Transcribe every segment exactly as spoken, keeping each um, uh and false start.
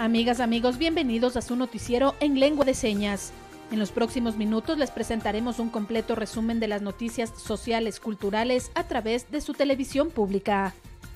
Amigas, amigos, bienvenidos a su noticiero en lengua de señas. En los próximos minutos les presentaremos un completo resumen de las noticias sociales, culturales a través de su televisión pública.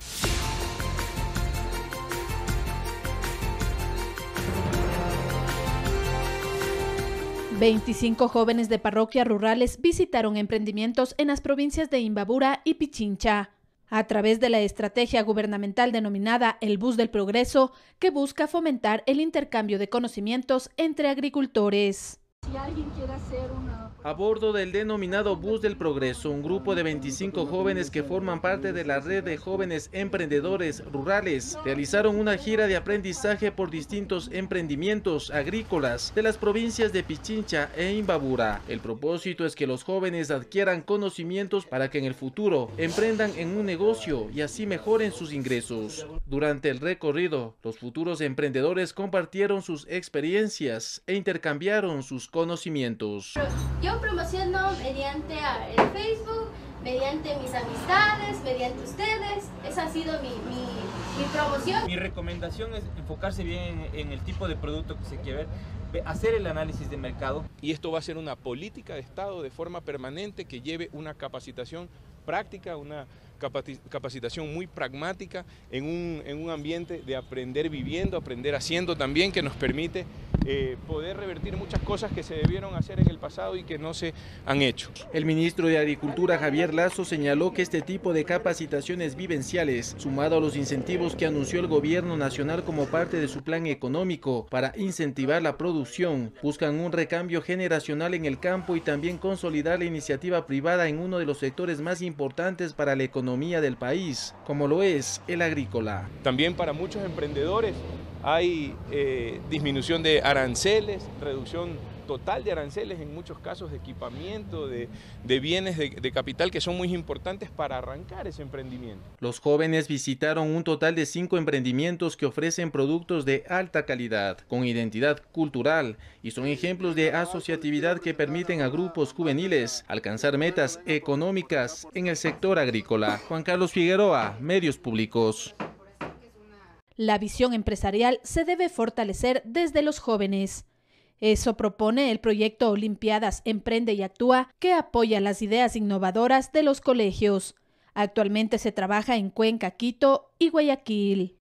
veinticinco jóvenes de parroquias rurales visitaron emprendimientos en las provincias de Imbabura y Pichincha, a través de la estrategia gubernamental denominada El Bus del Progreso, que busca fomentar el intercambio de conocimientos entre agricultores. Si alguien quiere hacer una... A bordo del denominado Bus del Progreso, un grupo de veinticinco jóvenes que forman parte de la red de jóvenes emprendedores rurales realizaron una gira de aprendizaje por distintos emprendimientos agrícolas de las provincias de Pichincha e Imbabura. El propósito es que los jóvenes adquieran conocimientos para que en el futuro emprendan en un negocio y así mejoren sus ingresos. Durante el recorrido, los futuros emprendedores compartieron sus experiencias e intercambiaron sus conocimientos. Yo promociono mediante el Facebook, mediante mis amistades, mediante ustedes. Esa ha sido mi, mi, mi promoción. Mi recomendación es enfocarse bien en, en el tipo de producto que se quiere ver, hacer el análisis de mercado. Y esto va a ser una política de Estado de forma permanente que lleve una capacitación práctica, una capacitación muy pragmática en un, en un ambiente de aprender viviendo, aprender haciendo también, que nos permite eh, poder revertir muchas cosas que se debieron hacer en el pasado y que no se han hecho. El ministro de Agricultura, Javier Lazo, señaló que este tipo de capacitaciones vivenciales, sumado a los incentivos que anunció el gobierno nacional como parte de su plan económico para incentivar la producción, buscan un recambio generacional en el campo y también consolidar la iniciativa privada en uno de los sectores más importantes para la economía del país, como lo es el agrícola. También para muchos emprendedores hay eh, disminución de aranceles, reducción total de aranceles en muchos casos de equipamiento, de, de bienes de, de capital que son muy importantes para arrancar ese emprendimiento. Los jóvenes visitaron un total de cinco emprendimientos que ofrecen productos de alta calidad, con identidad cultural y son ejemplos de asociatividad que permiten a grupos juveniles alcanzar metas económicas en el sector agrícola. Juan Carlos Figueroa, Medios Públicos. La visión empresarial se debe fortalecer desde los jóvenes. Eso propone el proyecto Olimpiadas Emprende y Actúa, que apoya las ideas innovadoras de los colegios. Actualmente se trabaja en Cuenca, Quito y Guayaquil.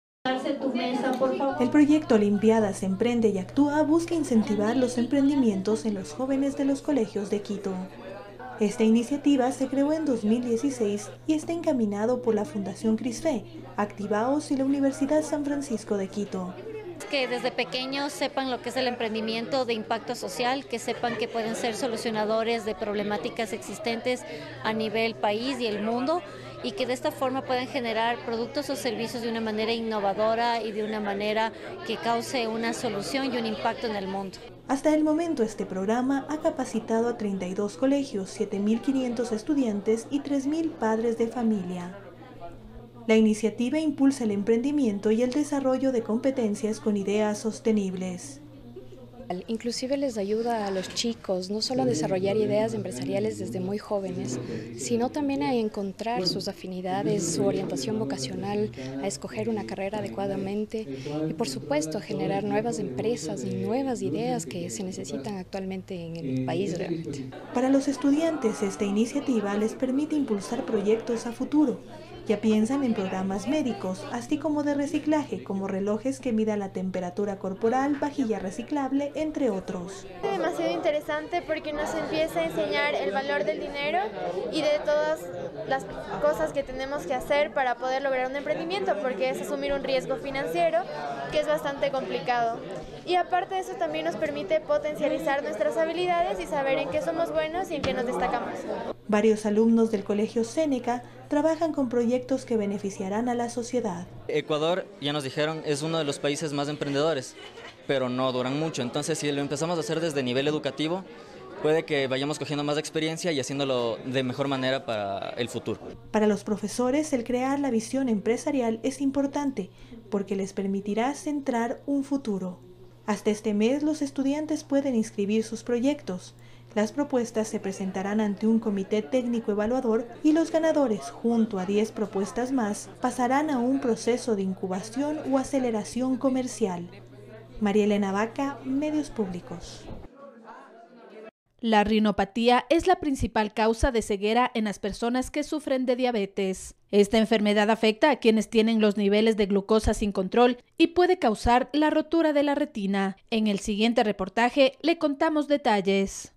El proyecto Olimpiadas Emprende y Actúa busca incentivar los emprendimientos en los jóvenes de los colegios de Quito. Esta iniciativa se creó en dos mil dieciséis y está encaminado por la Fundación CRISFE, Activaos y la Universidad San Francisco de Quito. Que desde pequeños sepan lo que es el emprendimiento de impacto social, que sepan que pueden ser solucionadores de problemáticas existentes a nivel país y el mundo, y que de esta forma puedan generar productos o servicios de una manera innovadora y de una manera que cause una solución y un impacto en el mundo. Hasta el momento este programa ha capacitado a treinta y dos colegios, siete mil quinientos estudiantes y tres mil padres de familia. La iniciativa impulsa el emprendimiento y el desarrollo de competencias con ideas sostenibles. Inclusive les ayuda a los chicos no solo a desarrollar ideas empresariales desde muy jóvenes, sino también a encontrar sus afinidades, su orientación vocacional, a escoger una carrera adecuadamente y por supuesto a generar nuevas empresas y nuevas ideas que se necesitan actualmente en el país realmente. Para los estudiantes esta iniciativa les permite impulsar proyectos a futuro. Ya piensan en programas médicos, así como de reciclaje, como relojes que midan la temperatura corporal, vajilla reciclable, entre otros. Es demasiado interesante porque nos empieza a enseñar el valor del dinero y de todas las cosas que tenemos que hacer para poder lograr un emprendimiento, porque es asumir un riesgo financiero que es bastante complicado. Y aparte de eso también nos permite potencializar nuestras habilidades y saber en qué somos buenos y en qué nos destacamos. Varios alumnos del Colegio Seneca trabajan con proyectos que beneficiarán a la sociedad. Ecuador, ya nos dijeron, es uno de los países más emprendedores, pero no duran mucho. Entonces, si lo empezamos a hacer desde nivel educativo, puede que vayamos cogiendo más experiencia y haciéndolo de mejor manera para el futuro. Para los profesores, el crear la visión empresarial es importante porque les permitirá centrar un futuro. Hasta este mes, los estudiantes pueden inscribir sus proyectos. Las propuestas se presentarán ante un comité técnico evaluador y los ganadores, junto a diez propuestas más, pasarán a un proceso de incubación o aceleración comercial. María Elena Vaca, Medios Públicos. La rinopatía es la principal causa de ceguera en las personas que sufren de diabetes. Esta enfermedad afecta a quienes tienen los niveles de glucosa sin control y puede causar la rotura de la retina. En el siguiente reportaje le contamos detalles.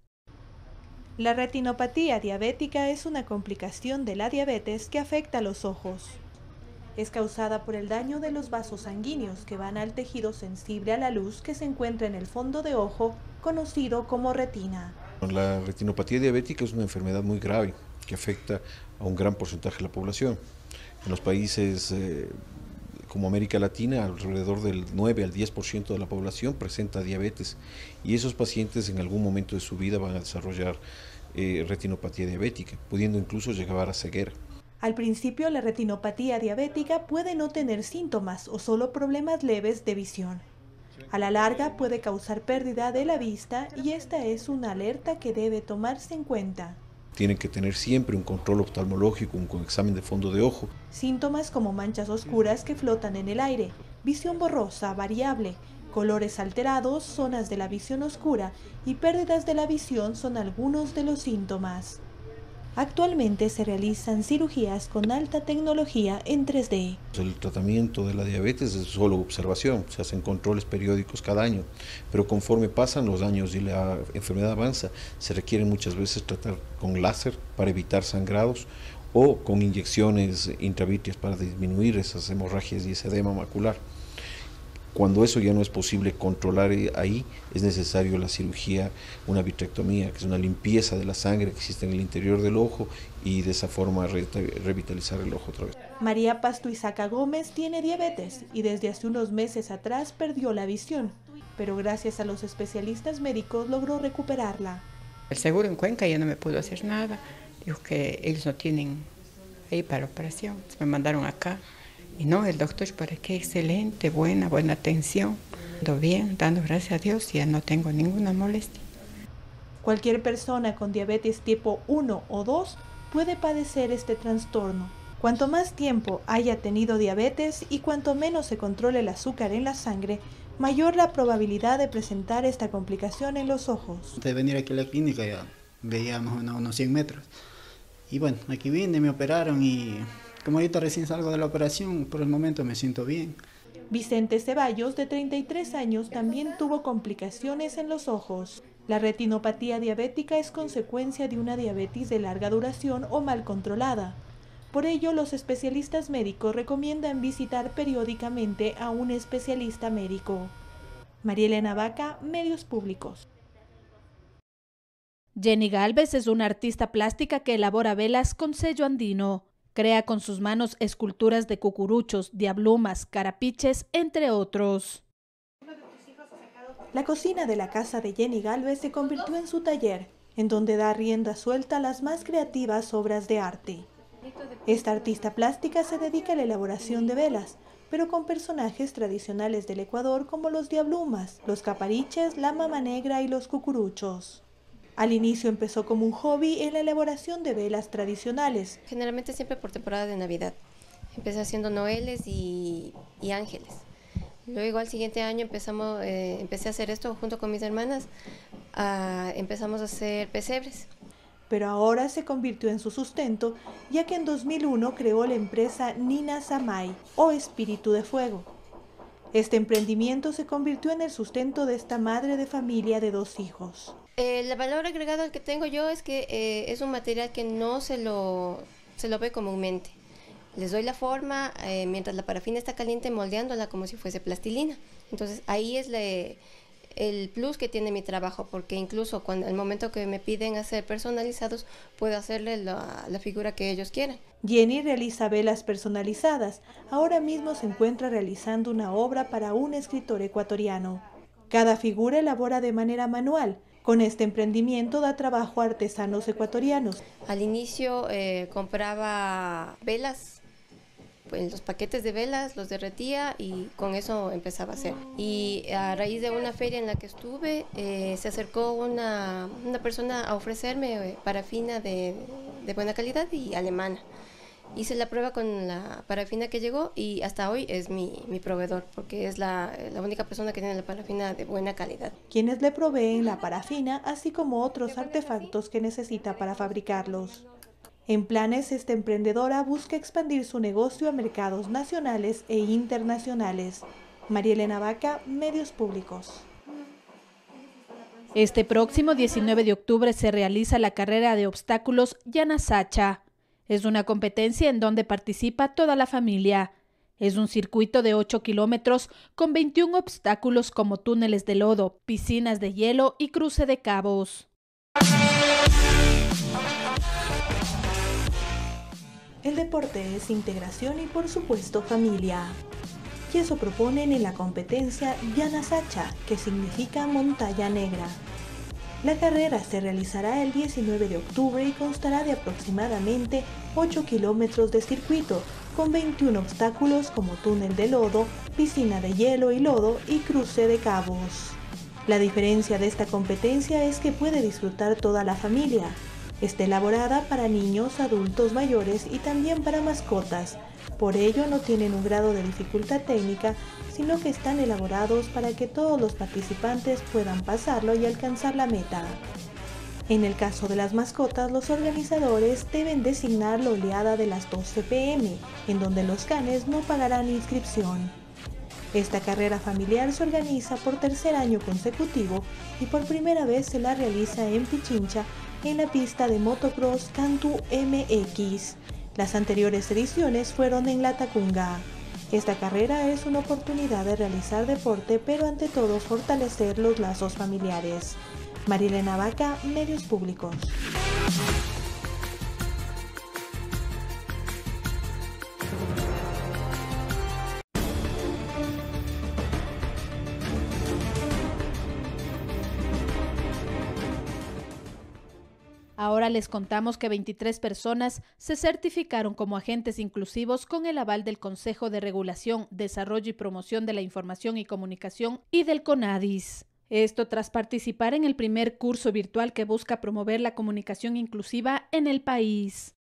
La retinopatía diabética es una complicación de la diabetes que afecta a los ojos. Es causada por el daño de los vasos sanguíneos que van al tejido sensible a la luz que se encuentra en el fondo de ojo, conocido como retina. La retinopatía diabética es una enfermedad muy grave que afecta a un gran porcentaje de la población. En los países eh, como América Latina, alrededor del nueve al diez por ciento de la población presenta diabetes y esos pacientes en algún momento de su vida van a desarrollar eh, retinopatía diabética, pudiendo incluso llegar a ceguera. Al principio, la retinopatía diabética puede no tener síntomas o solo problemas leves de visión. A la larga puede causar pérdida de la vista y esta es una alerta que debe tomarse en cuenta. Tienen que tener siempre un control oftalmológico, un examen de fondo de ojo. Síntomas como manchas oscuras que flotan en el aire, visión borrosa, variable, colores alterados, zonas de la visión oscura y pérdidas de la visión son algunos de los síntomas. Actualmente se realizan cirugías con alta tecnología en tres D. El tratamiento de la diabetes es solo observación, se hacen controles periódicos cada año, pero conforme pasan los años y la enfermedad avanza, se requiere muchas veces tratar con láser para evitar sangrados o con inyecciones intravítreas para disminuir esas hemorragias y ese edema macular. Cuando eso ya no es posible controlar ahí, es necesario la cirugía, una vitrectomía, que es una limpieza de la sangre que existe en el interior del ojo y de esa forma re revitalizar el ojo otra vez. María Pastuizaca Gómez tiene diabetes y desde hace unos meses atrás perdió la visión, pero gracias a los especialistas médicos logró recuperarla. El seguro en Cuenca ya no me pudo hacer nada, dijo que ellos no tienen ahí para operación, me mandaron acá. Y no, el doctor, para qué excelente, buena, buena atención. Ando bien, dando gracias a Dios, ya no tengo ninguna molestia. Cualquier persona con diabetes tipo uno o dos puede padecer este trastorno. Cuanto más tiempo haya tenido diabetes y cuanto menos se controle el azúcar en la sangre, mayor la probabilidad de presentar esta complicación en los ojos. Antes de venir aquí a la clínica ya veíamos unos, unos cien metros. Y bueno, aquí vine, me operaron y como ahorita recién salgo de la operación, por el momento me siento bien. Vicente Ceballos, de treinta y tres años, también tuvo complicaciones en los ojos. La retinopatía diabética es consecuencia de una diabetes de larga duración o mal controlada. Por ello, los especialistas médicos recomiendan visitar periódicamente a un especialista médico. María Elena Vaca, Medios Públicos. Jenny Galvez es una artista plástica que elabora velas con sello andino. Crea con sus manos esculturas de cucuruchos, diablumas, carapiches, entre otros. La cocina de la casa de Jenny Galvez se convirtió en su taller, en donde da rienda suelta a las más creativas obras de arte. Esta artista plástica se dedica a la elaboración de velas, pero con personajes tradicionales del Ecuador como los diablumas, los capariches, la mama negra y los cucuruchos. Al inicio empezó como un hobby en la elaboración de velas tradicionales. Generalmente siempre por temporada de Navidad. Empecé haciendo noeles y, y ángeles. Luego al siguiente año empezamos, eh, empecé a hacer esto junto con mis hermanas. Uh, empezamos a hacer pesebres. Pero ahora se convirtió en su sustento, ya que en dos mil uno creó la empresa Nina Samay, o Espíritu de Fuego. Este emprendimiento se convirtió en el sustento de esta madre de familia de dos hijos. Eh, el valor agregado al que tengo yo es que eh, es un material que no se lo, se lo ve comúnmente. Les doy la forma, eh, mientras la parafina está caliente, moldeándola como si fuese plastilina. Entonces ahí es la, el plus que tiene mi trabajo, porque incluso cuando al momento que me piden hacer personalizados, puedo hacerle la, la figura que ellos quieran. Jenny realiza velas personalizadas. Ahora mismo se encuentra realizando una obra para un escritor ecuatoriano. Cada figura elabora de manera manual. Con este emprendimiento da trabajo a artesanos ecuatorianos. Al inicio eh, compraba velas, pues, los paquetes de velas, los derretía y con eso empezaba a hacer. Y a raíz de una feria en la que estuve, eh, se acercó una, una persona a ofrecerme parafina de, de buena calidad y alemana. Hice la prueba con la parafina que llegó y hasta hoy es mi, mi proveedor, porque es la, la única persona que tiene la parafina de buena calidad. Quienes le proveen la parafina, así como otros artefactos que necesita para fabricarlos. En planes, esta emprendedora busca expandir su negocio a mercados nacionales e internacionales. María Elena Vaca, Medios Públicos. Este próximo diecinueve de octubre se realiza la carrera de obstáculos Yanasacha. Es una competencia en donde participa toda la familia. Es un circuito de ocho kilómetros con veintiún obstáculos como túneles de lodo, piscinas de hielo y cruce de cabos. El deporte es integración y, por supuesto, familia. Y eso proponen en la competencia Yanasacha, que significa montaña negra. La carrera se realizará el diecinueve de octubre y constará de aproximadamente ocho kilómetros de circuito, con veintiún obstáculos como túnel de lodo, piscina de hielo y lodo y cruce de cabos. La diferencia de esta competencia es que puede disfrutar toda la familia. Está elaborada para niños, adultos mayores y también para mascotas. Por ello no tienen un grado de dificultad técnica, sino que están elaborados para que todos los participantes puedan pasarlo y alcanzar la meta. En el caso de las mascotas, los organizadores deben designar la oleada de las doce pe eme, en donde los canes no pagarán inscripción. Esta carrera familiar se organiza por tercer año consecutivo y por primera vez se la realiza en Pichincha, en la pista de motocross Cantu eme equis. Las anteriores ediciones fueron en Latacunga. Esta carrera es una oportunidad de realizar deporte, pero ante todo fortalecer los lazos familiares. María Elena Vaca, Medios Públicos. Ahora les contamos que veintitrés personas se certificaron como agentes inclusivos con el aval del Consejo de Regulación, Desarrollo y Promoción de la Información y Comunicación y del CONADIS. Esto tras participar en el primer curso virtual que busca promover la comunicación inclusiva en el país.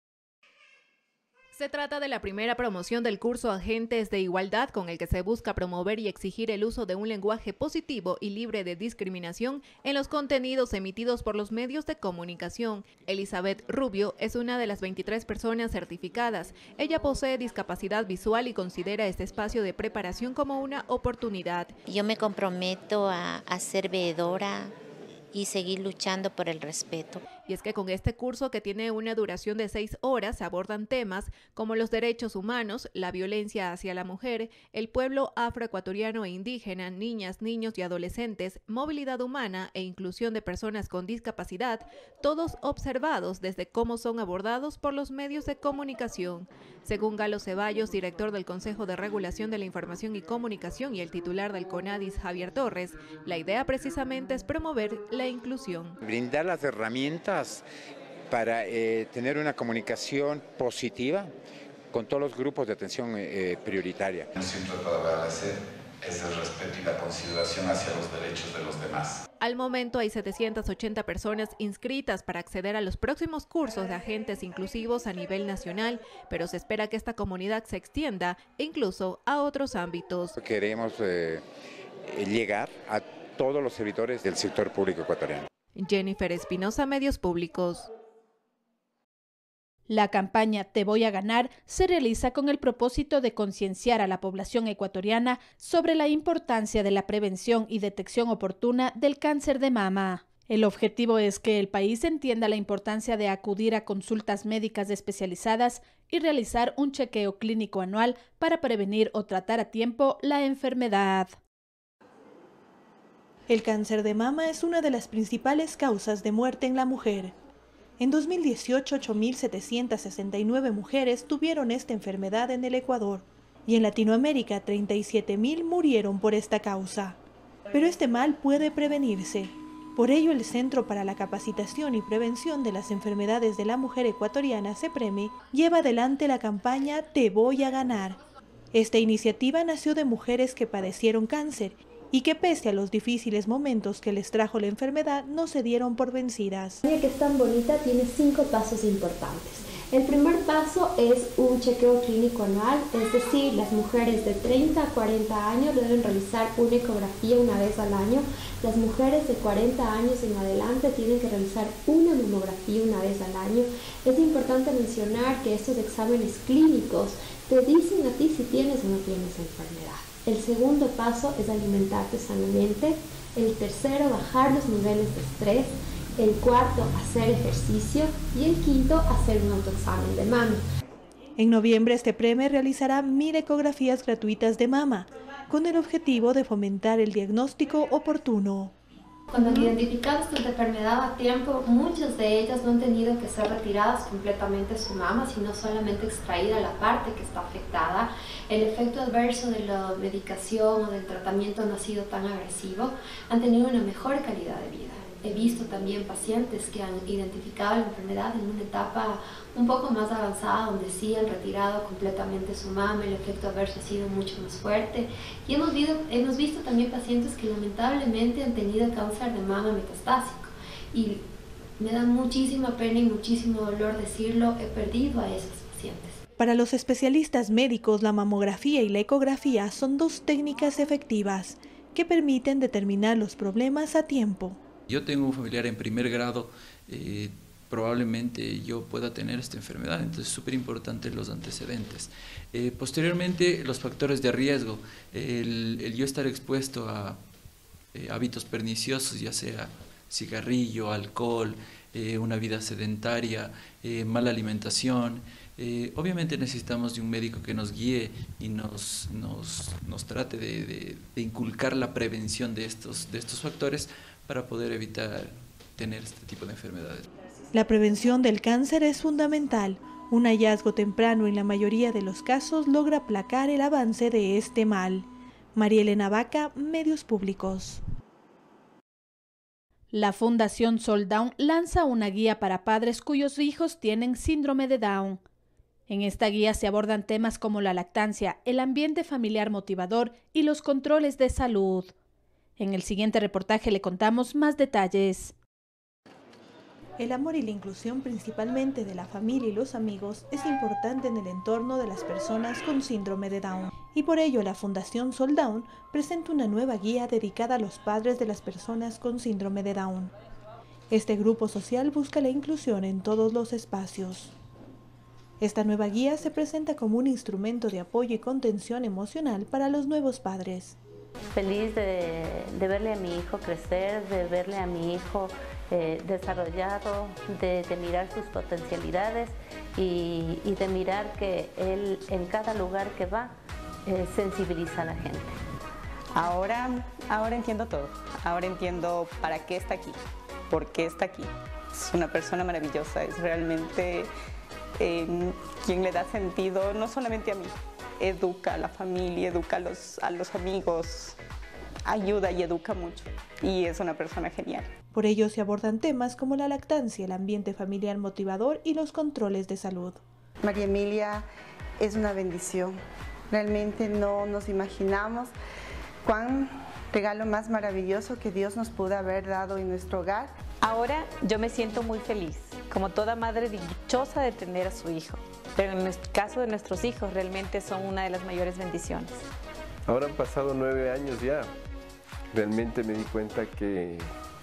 Se trata de la primera promoción del curso Agentes de Igualdad, con el que se busca promover y exigir el uso de un lenguaje positivo y libre de discriminación en los contenidos emitidos por los medios de comunicación. Elizabeth Rubio es una de las veintitrés personas certificadas. Ella posee discapacidad visual y considera este espacio de preparación como una oportunidad. Yo me comprometo a, a ser veedora y seguir luchando por el respeto. Y es que con este curso, que tiene una duración de seis horas, se abordan temas como los derechos humanos, la violencia hacia la mujer, el pueblo afroecuatoriano e indígena, niñas, niños y adolescentes, movilidad humana e inclusión de personas con discapacidad, todos observados desde cómo son abordados por los medios de comunicación. Según Galo Ceballos, director del Consejo de Regulación de la Información y Comunicación y el titular del CONADIS, Javier Torres, la idea precisamente es promover la inclusión. Brindar las herramientas para eh, tener una comunicación positiva con todos los grupos de atención eh, prioritaria. Siempre para hacer es el respeto y la consideración hacia los derechos de los demás. Al momento hay setecientas ochenta personas inscritas para acceder a los próximos cursos de agentes inclusivos a nivel nacional, pero se espera que esta comunidad se extienda incluso a otros ámbitos. Queremos eh, llegar a todos los servidores del sector público ecuatoriano. Jennifer Espinosa, Medios Públicos. La campaña Te voy a ganar se realiza con el propósito de concienciar a la población ecuatoriana sobre la importancia de la prevención y detección oportuna del cáncer de mama. El objetivo es que el país entienda la importancia de acudir a consultas médicas especializadas y realizar un chequeo clínico anual para prevenir o tratar a tiempo la enfermedad. El cáncer de mama es una de las principales causas de muerte en la mujer. En dos mil dieciocho, ocho mil setecientas sesenta y nueve mujeres tuvieron esta enfermedad en el Ecuador y en Latinoamérica treinta y siete mil murieron por esta causa. Pero este mal puede prevenirse. Por ello, el Centro para la Capacitación y Prevención de las Enfermedades de la Mujer Ecuatoriana, CEPREME, lleva adelante la campaña Te voy a ganar. Esta iniciativa nació de mujeres que padecieron cáncer y que pese a los difíciles momentos que les trajo la enfermedad, no se dieron por vencidas. La campaña, que es tan bonita, tiene cinco pasos importantes. El primer paso es un chequeo clínico anual, es decir, las mujeres de treinta a cuarenta años deben realizar una ecografía una vez al año, las mujeres de cuarenta años en adelante tienen que realizar una mamografía una vez al año. Es importante mencionar que estos exámenes clínicos te dicen a ti si tienes o no tienes enfermedad. El segundo paso es alimentarte sanamente, el tercero bajar los niveles de estrés, el cuarto, hacer ejercicio y el quinto, hacer un autoexamen de mama. En noviembre, este premio realizará mil ecografías gratuitas de mama, con el objetivo de fomentar el diagnóstico oportuno. Cuando han identificado esta enfermedad a tiempo, muchas de ellas no han tenido que ser retiradas completamente su mama, sino solamente extraída la parte que está afectada. El efecto adverso de la medicación o del tratamiento no ha sido tan agresivo, han tenido una mejor calidad de vida. He visto también pacientes que han identificado la enfermedad en una etapa un poco más avanzada, donde sí han retirado completamente su mama, el efecto adverso ha sido mucho más fuerte. Y hemos visto, hemos visto también pacientes que lamentablemente han tenido cáncer de mama metastásico. Y me da muchísima pena y muchísimo dolor decirlo, he perdido a esos pacientes. Para los especialistas médicos, la mamografía y la ecografía son dos técnicas efectivas que permiten determinar los problemas a tiempo. Yo tengo un familiar en primer grado, eh, probablemente yo pueda tener esta enfermedad, entonces es súper importante los antecedentes. Eh, posteriormente, los factores de riesgo, el, el yo estar expuesto a eh, hábitos perniciosos, ya sea cigarrillo, alcohol, eh, una vida sedentaria, eh, mala alimentación. Eh, obviamente necesitamos de un médico que nos guíe y nos, nos, nos trate de, de, de inculcar la prevención de estos, de estos factores para poder evitar tener este tipo de enfermedades. La prevención del cáncer es fundamental. Un hallazgo temprano en la mayoría de los casos logra aplacar el avance de este mal. María Elena Vaca, Medios Públicos. La Fundación Sol Down lanza una guía para padres cuyos hijos tienen síndrome de Down. En esta guía se abordan temas como la lactancia, el ambiente familiar motivador y los controles de salud. En el siguiente reportaje le contamos más detalles. El amor y la inclusión, principalmente de la familia y los amigos, es importante en el entorno de las personas con síndrome de Down. Y por ello la Fundación Sol Down presenta una nueva guía dedicada a los padres de las personas con síndrome de Down. Este grupo social busca la inclusión en todos los espacios. Esta nueva guía se presenta como un instrumento de apoyo y contención emocional para los nuevos padres. Feliz de, de verle a mi hijo crecer, de verle a mi hijo eh, desarrollado, de, de mirar sus potencialidades y, y de mirar que él en cada lugar que va eh, sensibiliza a la gente. Ahora, ahora entiendo todo, ahora entiendo para qué está aquí, por qué está aquí. Es una persona maravillosa, es realmente eh, quien le da sentido no solamente a mí. Educa a la familia, educa a los, a los amigos, ayuda y educa mucho. Y es una persona genial. Por ello se abordan temas como la lactancia, el ambiente familiar motivador y los controles de salud. María Emilia es una bendición. Realmente no nos imaginamos cuán regalo más maravilloso que Dios nos pudo haber dado en nuestro hogar. Ahora yo me siento muy feliz, como toda madre dichosa de tener a su hijo. Pero en el caso de nuestros hijos realmente son una de las mayores bendiciones. Ahora han pasado nueve años ya. Realmente me di cuenta que,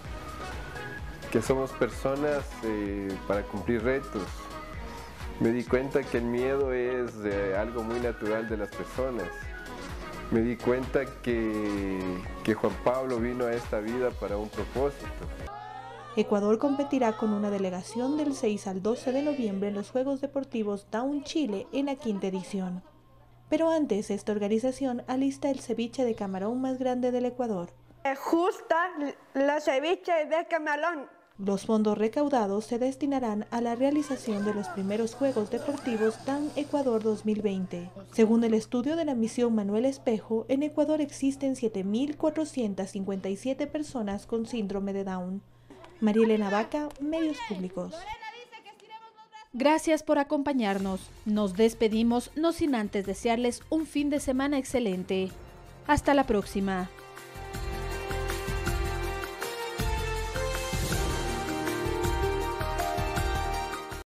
que somos personas eh, para cumplir retos. Me di cuenta que el miedo es eh, algo muy natural de las personas. Me di cuenta que, que Juan Pablo vino a esta vida para un propósito. Ecuador competirá con una delegación del seis al doce de noviembre en los Juegos Deportivos Down Chile en la quinta edición. Pero antes, esta organización alista el ceviche de camarón más grande del Ecuador. Justa la ceviche de camarón. Los fondos recaudados se destinarán a la realización de los primeros Juegos Deportivos Down Ecuador dos mil veinte. Según el estudio de la misión Manuel Espejo, en Ecuador existen siete mil cuatrocientas cincuenta y siete personas con síndrome de Down. María Elena Vaca, Medios Públicos. Gracias por acompañarnos. Nos despedimos, no sin antes desearles un fin de semana excelente. Hasta la próxima.